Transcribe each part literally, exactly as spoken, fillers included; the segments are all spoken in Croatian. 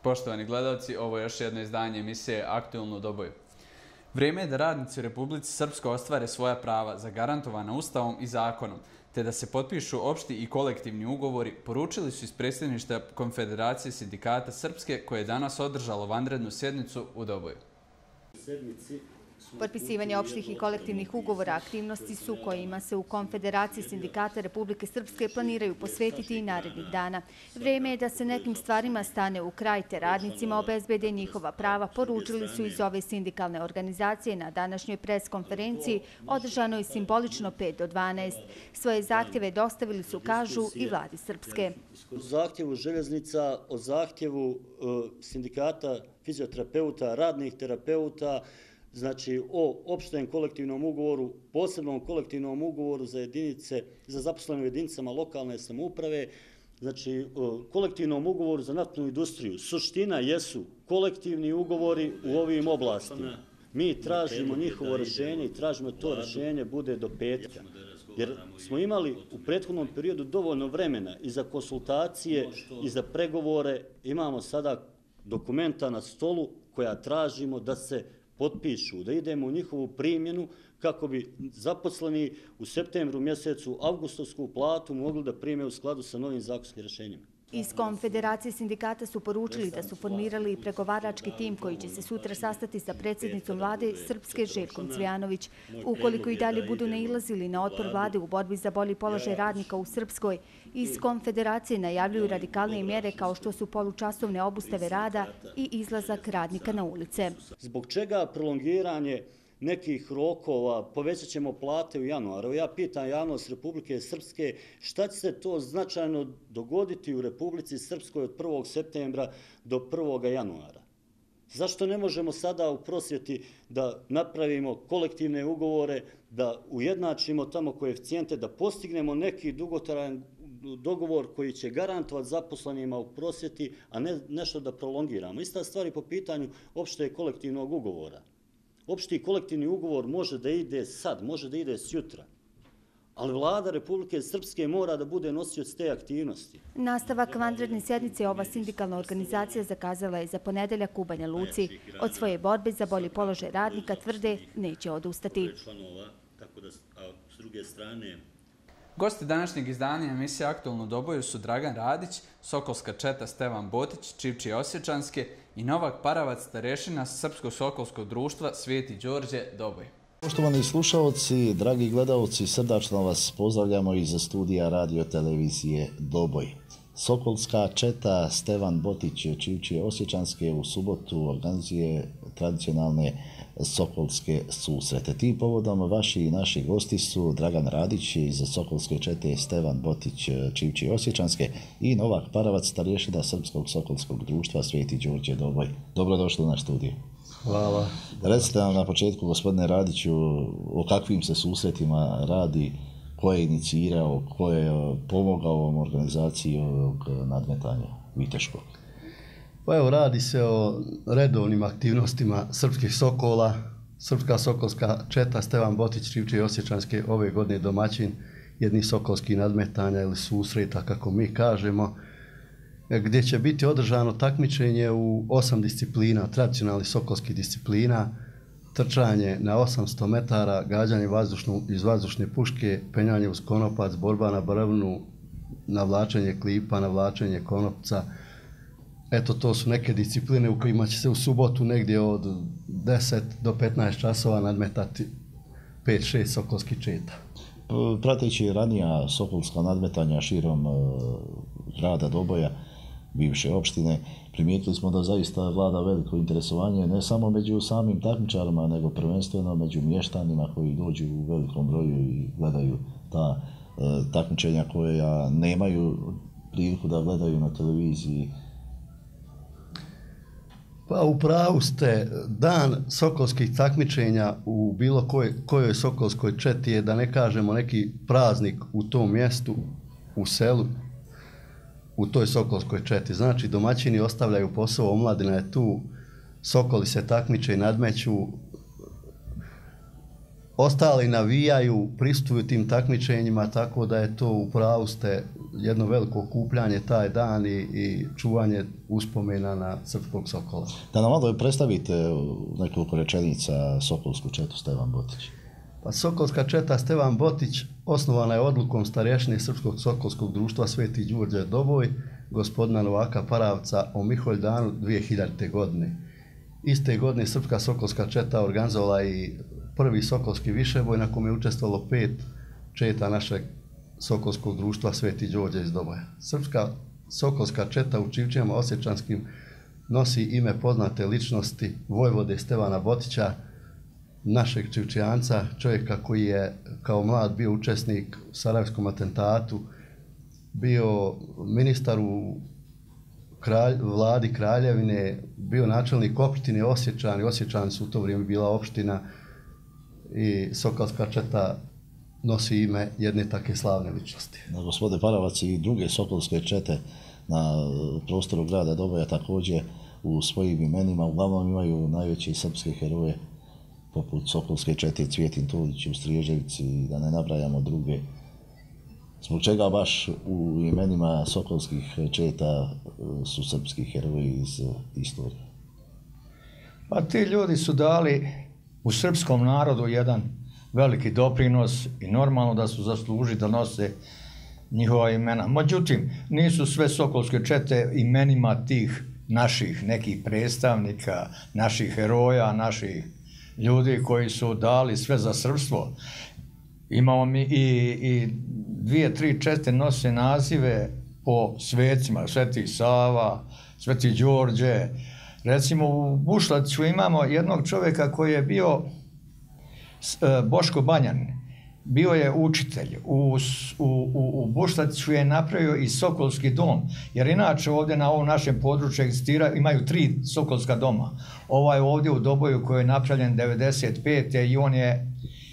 Poštovani gledalci, ovo je još jedno izdanje emisije Aktualno u Doboju. Vrijeme je da radnici u Republici Srpskoj ostvare svoja prava zagarantovana Ustavom i zakonom, te da se potpišu opšti i kolektivni ugovori, poručili su iz predsjedništva Konfederacije sindikata Srpske, koje je danas održalo vanrednu sjednicu u Doboju. Potpisivanje opštih i kolektivnih ugovora aktivnosti su kojima se u Konfederaciji sindikata Republike Srpske planiraju posvetiti i narednih dana. Vrijeme je da se nekim stvarima stane u kraj te radnicima obezbede njihova prava, poručili su iz ove sindikalne organizacije na današnjoj pres konferenciji održanoj simbolično pet do dvanaest. Svoje zahtjeve dostavili su, kažu, i vladi Srpske. O zahtjevu željeznica, o zahtjevu sindikata fizioterapeuta, radnih terapeuta, znači o opštem kolektivnom ugovoru, posebnom kolektivnom ugovoru za jedinice, za zaposlene u jedinicama lokalne samouprave, znači kolektivnom ugovoru za naftnu industriju. Suština jesu kolektivni ugovori u ovim oblastima. Mi tražimo njihovo rješenje i tražimo da to rješenje bude do petka. Jer smo imali u prethodnom periodu dovoljno vremena i za konsultacije i za pregovore. Imamo sada dokumenta na stolu koja tražimo da se potpišu, da idemo u njihovu primjenu kako bi zaposleni u septembru mjesecu avgustovsku platu mogli da prime u skladu sa novim zakonskim rješenjima. Iz Konfederacije sindikata su poručili da su formirali pregovarački tim koji će se sutra sastati sa predsjednicom vlade Srpske Željkom Cvijanović. Ukoliko i dalje budu nailazili na otpor vlade u borbi za bolji položaj radnika u Srpskoj, iz Konfederacije najavljuju radikalne mjere kao što su polučasovne obustave rada i izlazak radnika na ulice. Zbog čega prolongiranje nekih rokova, povećat ćemo plate u januaru? Ja pitam javnost Republike Srpske šta će se to značajno dogoditi u Republici Srpskoj od prvog septembra do prvog januara? Zašto ne možemo sada u prosvjeti da napravimo kolektivne ugovore, da ujednačimo tamo koeficijente, da postignemo neki dugotrajan dogovor koji će garantovati zaposlenima u prosvjeti, a ne nešto da prolongiramo? Ista stvar i po pitanju opšte kolektivnog ugovora. Opšti kolektivni ugovor može da ide sad, može da ide sjutra, ali vlada Republike Srpske mora da bude nosioc te aktivnosti. Nastavak vanredne sjednice ova sindikalna organizacija zakazala je za ponedeljak u Banja Luci. Od svoje borbe za bolji položaj radnika tvrde neće odustati. Gosti današnjeg izdanja emisije Aktualno u Doboju su Dragan Radić, Sokolska četa Stevan Botić, Čivčije Osječanske i Novak Paravac, starešina Srpsko-Sokolskog društva Sveti Đorđe Doboj. Poštovani slušalci, dragi gledalci, srdačno vas pozdravljamo iz studija radio televizije Doboj. Sokolska četa Stevan Botić, Čivčije Osječanske u subotu organizuje tradicionalne sokolske susrete. Tim povodom vaši i naši gosti su Dragan Radić iz Sokolske čete Stevan Botić, Čivčije Osječanske i Novak Paravac, starješina Srpskog sokolskog društva Sveti Đorđe Doboj. Dobrodošli na studiju. Hvala. Recite nam na početku, gospodine Radiću, o kakvim se susretima radi, ko je inicirao, ko je pomogao ovom organizaciji ovog nadmetanja viteškog? Pa evo, radi se o redovnim aktivnostima srpskih sokola. Srpska sokolska četa Stevan Botić, Čivčije Osječanske ove godine domaćin jednih sokolskih nadmetanja ili susreta, kako mi kažemo, gdje će biti održano takmičenje u osam disciplina, tradicionalnih sokolskih disciplina, trčanje na osamsto metara, gađanje vazdušnu, iz vazdušne puške, penjanje uz konopac, borba na brvnu, navlačenje klipa, navlačenje konopca. Eto, to su neke discipline u kojima će se u subotu negdje od deset do petnaest časova nadmetati pet šest sokolskih četa. Prateći ranija sokolska nadmetanja širom grada Doboja, bivše opštine, primijetili smo da zaista vlada veliko interesovanje ne samo među samim takmičarima, nego prvenstveno među mještanima koji dođu u velikom broju i gledaju ta e, takmičenja koja nemaju priliku da gledaju na televiziji. Pa u pravu ste, dan sokolskih takmičenja u bilo koj, kojoj sokolskoj četi je, da ne kažemo, neki praznik u tom mjestu, u selu, u toj sokolskoj četi. Znači, domaćini ostavljaju posao, omladina je tu, sokoli se takmiče i nadmeću, ostali navijaju, pristupuju tim takmičenjima, tako da je to u pravu ste jedno veliko okupljanje taj dan i, i čuvanje uspomena na srpskog sokola. Da nam malo predstavite nekoliko rečenica Sokolsku četu Stevan Botić. Pa Sokolska četa Stevan Botić osnovana je odlukom starješine Srpskog sokolskog društva Sveti Đurđe Doboj, gospodina Novaka Paravca o Miholjdanu dvije hiljadite. godine. Iste godine Srpska Sokolska četa organizovala i prvi Sokolski višeboj na kome je učestvovalo pet četa našeg Sokolskog društva Sveti Đorđe iz Doboja. Srpska Sokolska četa u Čivčijama osječanskim nosi ime poznate ličnosti vojvode Stevana Botića, našeg Čivčijanca, čovjeka koji je kao mlad bio učesnik u Sarajevskom atentatu, bio ministar u kralj, vladi Kraljevine, bio načelnik opštine Osječani. Osječani su u to vrijeme bila opština i Sokolska četa nosi ime jedne takve slavne ličnosti. Na gospode Paravac i druge sokolske čete na prostoru grada Doboja također u svojim imenima uglavnom imaju najveće srpske heroje poput Sokolske čete Cvijetin Tolić u Striježevici i da ne nabrajamo druge. Zbog čega baš u imenima sokolskih četa su srpski heroji iz istorije? Pa ti ljudi su dali u srpskom narodu jedan veliki doprinos i normalno da su zaslužili da nose njihova imena. Međutim, nisu sve sokolske čete imenima tih naših nekih predstavnika, naših heroja, naših ljudi koji su dali sve za srpstvo. Imamo mi i, i dvije, tri čete nose nazive po svecima, Sveti Sava, Sveti Đorđe. Recimo u Bušlaću imamo jednog čovjeka koji je bio Boško Banjanin, bio je učitelj. U, u, u Bušlaću je napravio i Sokolski dom, jer inače ovdje na ovom našem području egzistira, imaju tri Sokolska doma. Ovaj ovdje u Doboju koji je napravljen devedeset pete i on je e,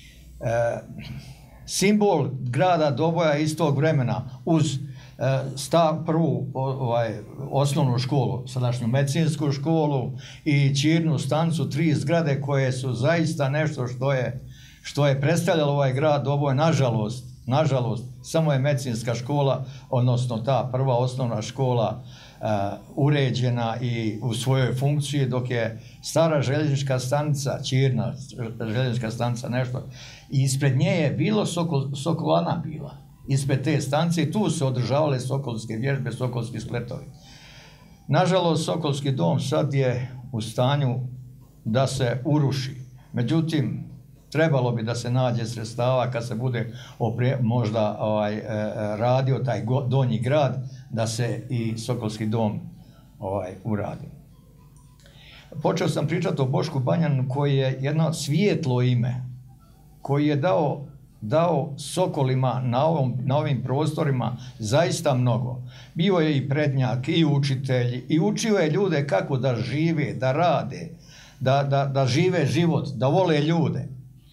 simbol grada Doboja iz tog vremena uz e, stav, prvu ovaj, osnovnu školu, sadašnju medicinsku školu i Ćirnu stancu, tri zgrade koje su zaista nešto što je, što je predstavljalo ovaj grad Doboj. Nažalost, nažalost, samo je medicinska škola, odnosno ta prva osnovna škola uh, uređena i u svojoj funkciji, dok je stara željeznička stanica, Ćirna željeznička stanica, nešto, i ispred nje je bilo Sokol, Sokolana bila. Ispred te stanice i tu se održavale sokolske vježbe, sokolski spletovi. Nažalost, Sokolski dom sad je u stanju da se uruši. Međutim, trebalo bi da se nađe sredstava kad se bude opre, možda ovaj, e, radio taj go, donji grad, da se i Sokolski dom ovaj, uradi. Počeo sam pričati o Bošku Banjaninu koji je jedno svijetlo ime, koji je dao dao Sokolima na, ovom, na ovim prostorima zaista mnogo. Bio je i prednjak, i učitelj, i učio je ljude kako da žive, da rade, da, da, da žive život, da vole ljude.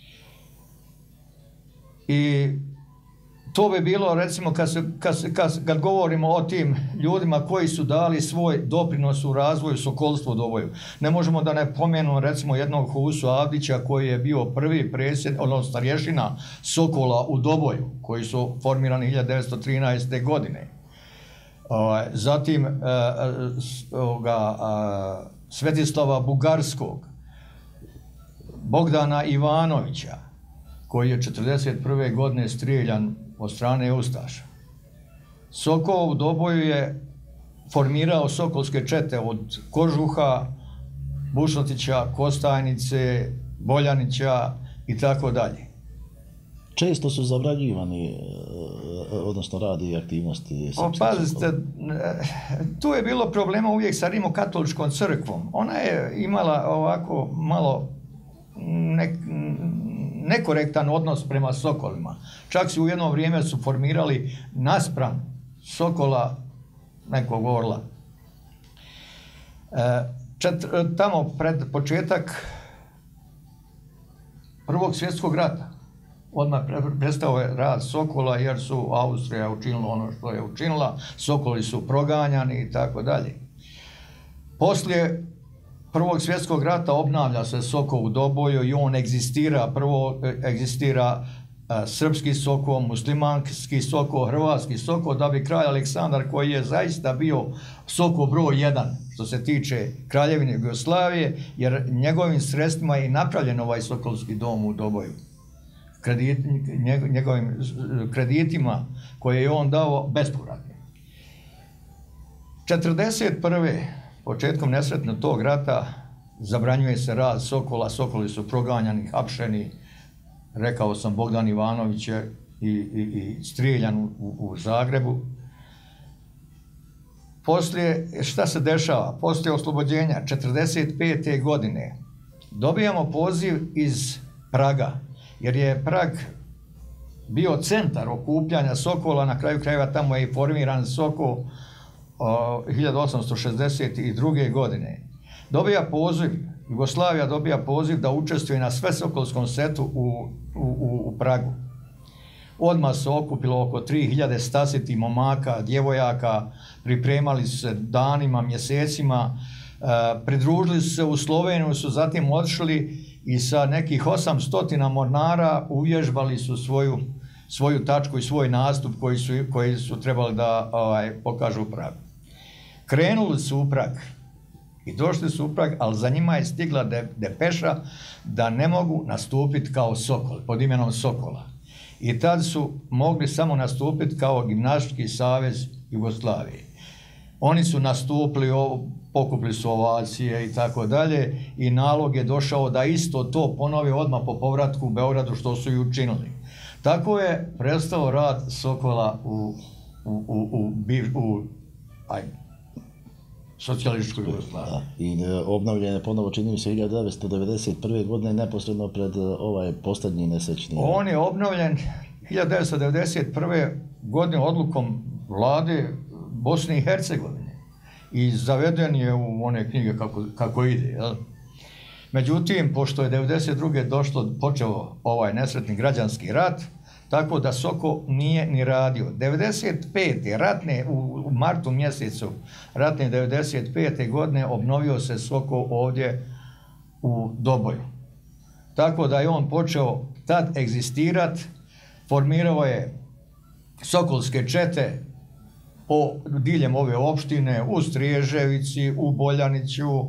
I to bi bilo, recimo, kad, se, kad, se, kad, kad govorimo o tim ljudima koji su dali svoj doprinos u razvoju sokolstva u Doboju. Ne možemo da ne pomenemo, recimo, jednog Husu Avdića koji je bio prvi presjed, odnosno starješina Sokola u Doboju, koji su formirani hiljadu devetsto trinaeste. godine. Zatim ovoga, Svetislava Bugarskog, Bogdana Ivanovića, koji je četrdeset prve. godine strijeljan od strane ustaša. Sokol u Doboju je formirao sokolske čete od Kožuha, Bušlatića, Kostajnice, Boljanića i tako dalje. Često su zabranjivani, odnosno radi i aktivnosti. O, pazite, tu je bilo problema uvijek sa Rimokatoličkom crkvom. Ona je imala ovako malo nek, nekorektan odnos prema sokolima. Čak si u jedno vrijeme su formirali naspram sokola nekog orla. E, čet, tamo pred početak Prvog svjetskog rata odmah prestao je rad sokola jer su Austrija učinila ono što je učinila, sokoli su proganjani i tako dalje. Poslije Prvog svjetskog rata obnavlja se Sokol u Doboju i on egzistira, prvo egzistira a, srpski Sokol, muslimanski Sokol, hrvatski Sokol, da bi kralj Aleksandar, koji je zaista bio Sokol broj jedan što se tiče Kraljevine Jugoslavije, jer njegovim sredstvima je i napravljen ovaj Sokolski dom u Doboju. Kredit, njegovim kreditima koje je on dao bespovratno. četrdeset prve početkom nesretnog tog rata zabranjuje se rad Sokola, Sokoli su proganjani, hapšeni, rekao sam Bogdan Ivanović je i, i, i strijeljan u, u Zagrebu. Poslije, šta se dešava? Poslije oslobođenja četrdeset pete godine dobijamo poziv iz Praga, jer je Prag bio centar okupljanja Sokola, na kraju krajeva tamo je i formiran Sokol o, hiljadu osamsto šezdeset druge. godine. Dobija poziv, Jugoslavija dobija poziv da učestvuje na svesokolskom setu u, u, u Pragu. Odmah se okupilo oko tri hiljade stasitih momaka, djevojaka, pripremali su se danima, mjesecima, e, pridružili su se u Sloveniju, su zatim otišli i sa nekih osamsto mornara uvježbali su svoju, svoju tačku i svoj nastup koji su, koji su trebali da ovaj, pokažu u Pragu. Krenuli su u Prag i došli su u Prag, ali za njima je stigla de, depeša da ne mogu nastupiti kao Sokol, pod imenom Sokola. I tad su mogli samo nastupiti kao Gimnastički savez Jugoslavije. Oni su nastupili, pokupili su ovacije i tako dalje i nalog je došao da isto to ponove odmah po povratku u Beogradu što su i učinili. Tako je prestao rad Sokola u, u, u, u, u, u ajde, socijalističkoj Jugoslaviji. I obnovljen je ponovo, čini mi se, hiljadu devetsto devedeset prve. godine, neposredno pred ovaj posljednji nesečni. On je obnovljen hiljadu devetsto devedeset prve. godine odlukom vlade Bosne i Hercegovine i zaveden je u one knjige kako, kako ide. Jel? Međutim, pošto je devedeset druge došlo, počeo ovaj nesretni građanski rat, tako da Sokol nije ni radio. devedeset pete ratne, u, u martu mjesecu ratne devedeset pete. godine obnovio se Sokol ovdje u Doboju. Tako da je on počeo tad egzistirat, formirao je sokolske čete po diljem ove opštine, u Striježevici, u Boljaniću,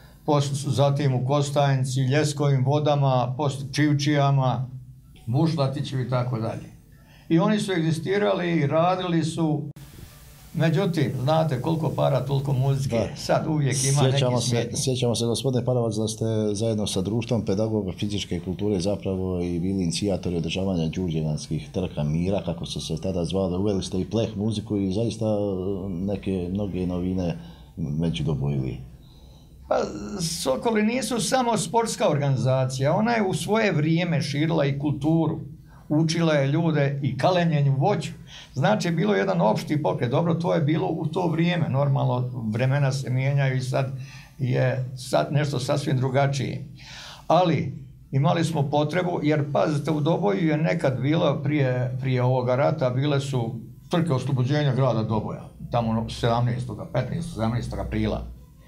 zatim u Kostajnici, Ljeskovim vodama, Čivčijama, Mušlatiću i tako dalje. I oni su egzistirali i radili su, međutim, znate koliko para, toliko muzike, da. Sad uvijek ima sjećamo neki se, Sjećamo se, gospodine Paravac, da ste zajedno sa društvom pedagoga fizičke kulture zapravo i bili inicijatori održavanja đurđevanskih trka mira, kako su se tada zvali, uveli ste i pleh muziku i zaista neke mnoge novine među dobojili. Pa, Sokoli nisu samo sportska organizacija, ona je u svoje vrijeme širila i kulturu, učila je ljude i kalemljenju voću. Znači, bilo je jedan opšti pokret, dobro, to je bilo u to vrijeme, normalno vremena se mijenjaju i sad je sad nešto sasvim drugačije. Ali imali smo potrebu, jer pazite, u Doboju je nekad bilo, prije, prije ovoga rata, bile su trke oslobođenja grada Doboja, tamo sedamnaestog, petnaestog, sedamnaestog aprila.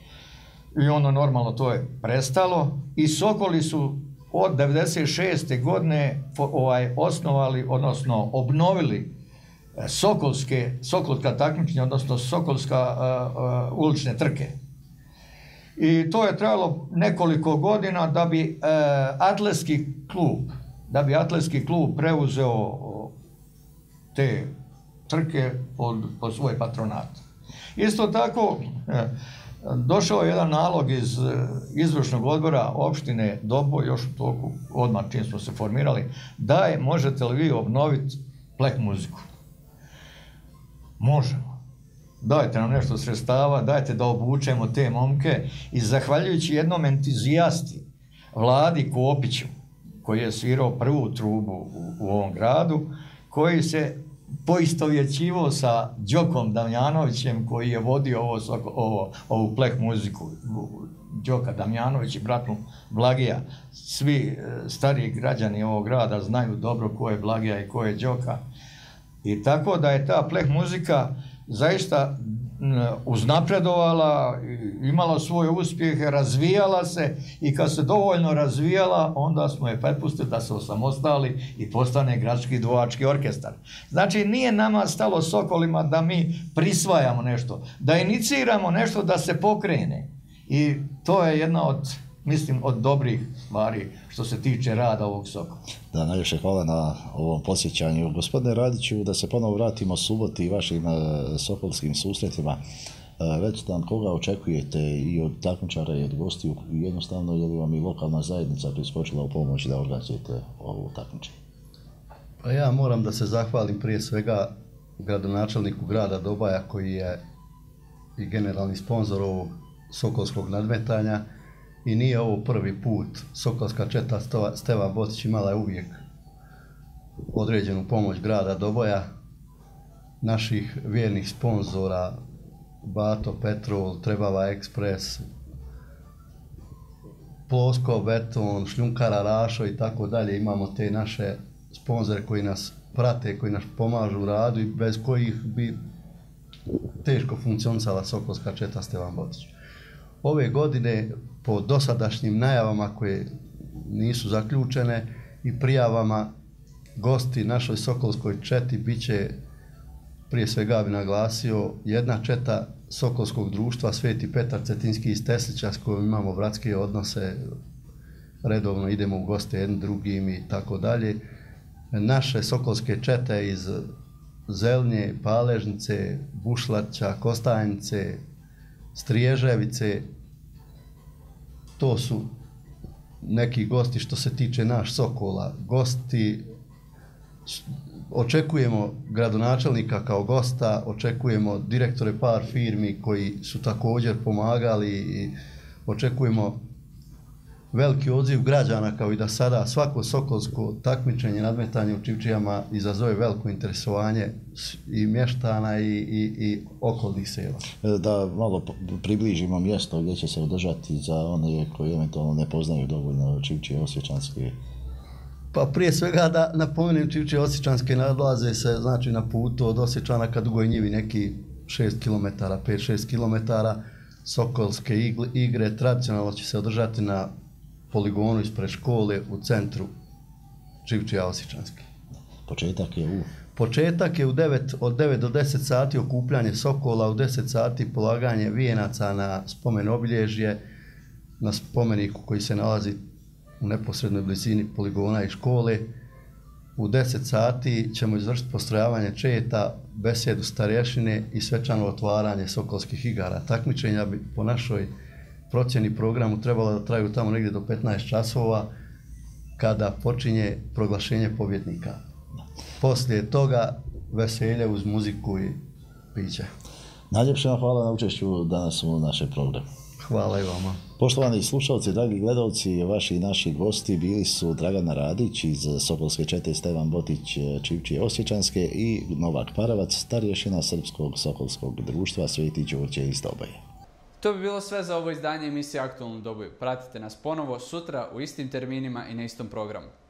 I ono normalno to je prestalo i Sokoli su od devedeset šeste. godine ovaj, osnovali, odnosno obnovili Sokolske, Sokolska takmičenja, odnosno Sokolska uh, uh, ulične trke. I to je trajalo nekoliko godina da bi uh, atletski klub, da bi atletski klub preuzeo te trke pod, pod svoj patronat. Isto tako, uh, došao je jedan nalog iz izvršnog odbora opštine Doboj, još u toku, odmah čim smo se formirali, da je, možete li vi obnoviti pleh muziku? Možemo. Dajte nam nešto sredstava, dajte da obučemo te momke i zahvaljujući jednom entuzijasti, Vladi Kopiću, koji je svirao prvu trubu u, u ovom gradu, koji se poistovjećivao sa Đokom Damjanovićem koji je vodio ovo, ovo, ovu pleh muziku. Đoka Damjanović i bratu Blagija. Svi stariji građani ovog grada znaju dobro ko je Blagija i ko je Đoka. I tako da je ta pleh muzika zaista uznapredovala, imala svoje uspjehe, razvijala se i kad se dovoljno razvijala, onda smo je prepustili da se osamostali i postane gradski duvački orkestar. Znači, nije nama stalo Sokolima da mi prisvajamo nešto, da iniciramo nešto da se pokrene. I to je jedna od, mislim, od dobrih stvari što se tiče rada ovog Sokola. Da, najviše hvala na ovom posjećanju. Gospodine Radiću, da se ponovo vratimo suboti i vašim sokolskim susretima. Recite nam koga očekujete i od takmičara i od gostiju, jednostavno je li vam i lokalna zajednica priskočila u pomoć da organizujete ovu takmičenje? Pa ja moram da se zahvalim prije svega gradonačelniku grada Dobaja koji je i generalni sponzor ovog sokolskog nadmetanja. I nije ovo prvi put. Sokolska četa Stevan Botić imala je uvijek određenu pomoć grada Doboja, naših vjernih sponzora, Bato Petrol, Trebava Ekspres, Plosko Beton, Šljunkara Rašo i tako dalje. Imamo te naše sponzore koji nas prate, koji nas pomažu u radu i bez kojih bi teško funkcionisala Sokolska četa Stevan Botić. Ove godine, po dosadašnjim najavama koje nisu zaključene i prijavama, gosti našoj Sokolskoj četi bit će, prije svega bi naglasio, jedna četa Sokolskog društva Sveti Petar Cetinski iz Teslića s kojom imamo bratske odnose, redovno idemo u goste jednim drugim i tako dalje. Naše Sokolske čete iz Zelnje, Paležnice, Bušlaća, Kostajnice, Striježevice, to su neki gosti što se tiče naš Sokola. Gosti, očekujemo gradonačelnika kao gosta, očekujemo direktore par firmi koji su također pomagali i očekujemo veliki odziv građana kao i da sada svako sokolsko takmičenje, nadmetanje u Čivčijama izazove veliko interesovanje i mještana i, i, i okolnih sela. Da malo približimo mjesto gdje će se održati za one koji eventualno ne poznaju dovoljno Čivčije Osječanske. Pa prije svega da napomenem, Čivčije Osječanske nalaze se znači na putu od Osječana ka Dugoj Njivi neki šest kilometara, pet do šest kilometara. Sokolske igre tradicionalno će se održati na poligonu ispred škole u centru Čivčija Osječanski. Početak je u? Početak je u devet, od devet do deset sati okupljanje Sokola, u deset sati polaganje vijenaca na spomen obilježje, na spomeniku koji se nalazi u neposrednoj blizini poligona i škole. U deset sati ćemo izvršiti postrojavanje četa, besedu starješine i svečano otvaranje Sokolskih igara. Takmičenja bi po našoj procjeni programu trebalo da traju tamo negdje do petnaest časova kada počinje proglašenje pobjednika. Poslije toga veselje uz muziku i piće. Najljepše vam hvala na učešću danas u našem programu. Hvala i vama. Poštovani slušalci, dragi gledalci, vaši i naši gosti bili su Dragana Radić iz Sokolske čete Stevan Botić Čivčije Osječanske i Novak Paravac, starješina Srpskog sokolskog društva Sveti Đurđe iz Doboje. To bi bilo sve za ovo izdanje emisije Aktualno u Doboju. Pratite nas ponovo sutra u istim terminima i na istom programu.